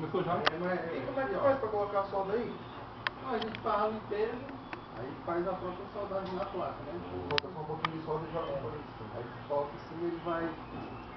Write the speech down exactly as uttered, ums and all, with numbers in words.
Começou já? É, mas, E como é que faz para colocar a solda aí? a gente faz o peso, aí faz a própria soldagem na placa, né? Bota só um pouquinho de solda e joga. Aí coloca em cima e ele vai